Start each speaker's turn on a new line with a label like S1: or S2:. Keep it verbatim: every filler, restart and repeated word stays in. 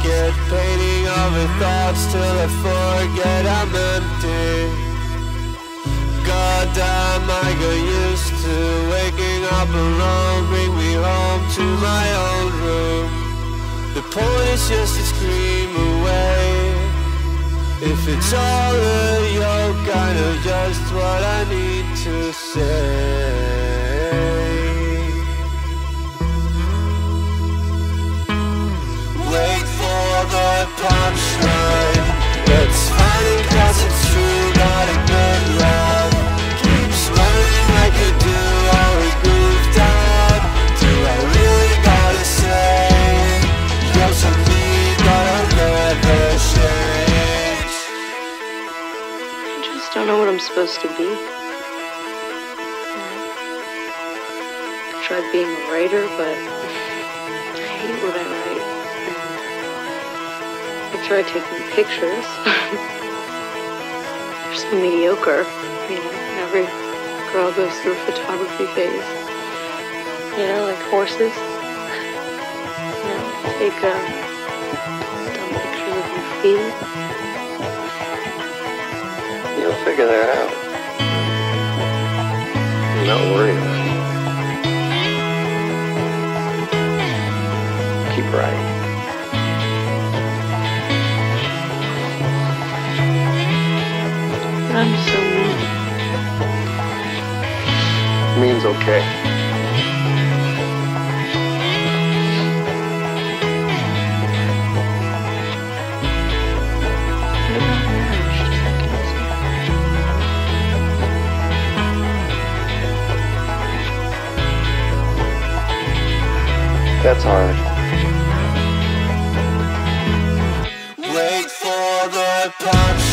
S1: basket, painting over thoughts till I forget I'm empty. Goddamn, I got used to waking up alone. Bring me home to my own room. The point is just to scream away. If it's all a yoke, I know just what I need to say. Wait for the punchline. It's funny cause it's true, not a good love. Keep smiling like you do, always goofed out. Do I really gotta say, you're so mean, but I'll never change.
S2: I just don't know what I'm supposed to be. I tried being a writer, but I hate what I write. I tried taking pictures. They're so mediocre. You know, every girl goes through a photography phase. You know, like horses. You know, take uh, dumb pictures of your feet.
S3: You'll figure that out. I'm not worried about it. Keep writing.
S2: I'm so mean.
S3: Mean's okay.
S2: What about marriage? Does that get
S3: That's hard.
S1: Wait for the punch.